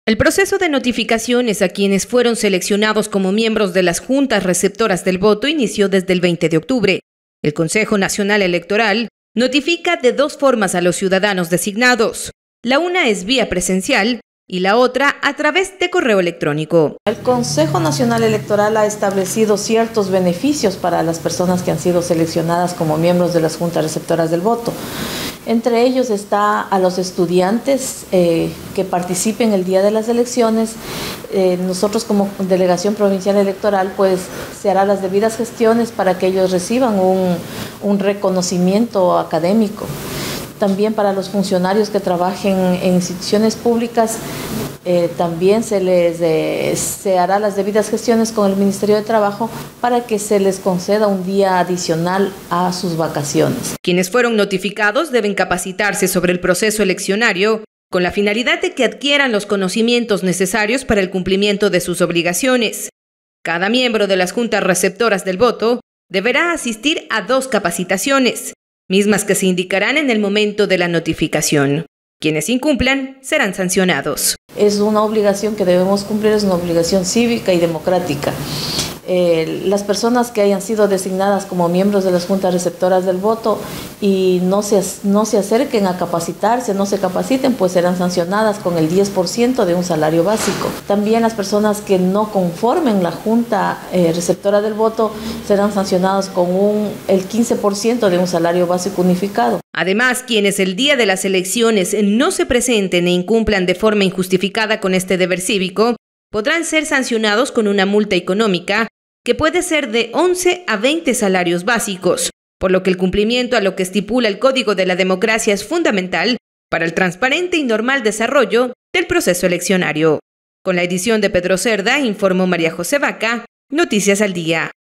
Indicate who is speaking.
Speaker 1: El proceso de notificaciones a quienes fueron seleccionados como miembros de las juntas receptoras del voto inició desde el 20 de octubre. El Consejo Nacional Electoral notifica de dos formas a los ciudadanos designados. La una es vía presencial y la otra a través de correo electrónico.
Speaker 2: El Consejo Nacional Electoral ha establecido ciertos beneficios para las personas que han sido seleccionadas como miembros de las juntas receptoras del voto. Entre ellos está a los estudiantes que participen el día de las elecciones. Nosotros como Delegación Provincial Electoral pues se hará las debidas gestiones para que ellos reciban un reconocimiento académico. También para los funcionarios que trabajen en instituciones públicas también se hará las debidas gestiones con el Ministerio de Trabajo para que se les conceda un día adicional a sus vacaciones.
Speaker 1: Quienes fueron notificados deben capacitarse sobre el proceso eleccionario con la finalidad de que adquieran los conocimientos necesarios para el cumplimiento de sus obligaciones. Cada miembro de las juntas receptoras del voto deberá asistir a 2 capacitaciones, mismas que se indicarán en el momento de la notificación. Quienes incumplan serán sancionados.
Speaker 2: Es una obligación que debemos cumplir, es una obligación cívica y democrática. Las personas que hayan sido designadas como miembros de las juntas receptoras del voto y no se acerquen a capacitarse, no se capaciten, pues serán sancionadas con el 10% de un salario básico. También las personas que no conformen la junta receptora del voto serán sancionadas con el 15% de un salario básico unificado.
Speaker 1: Además, quienes el día de las elecciones no se presenten e incumplan de forma injustificada con este deber cívico, podrán ser sancionados con una multa económica que puede ser de 11 a 20 salarios básicos, por lo que el cumplimiento a lo que estipula el Código de la Democracia es fundamental para el transparente y normal desarrollo del proceso eleccionario. Con la edición de Pedro Cerda, informó María José Vaca, Noticias al Día.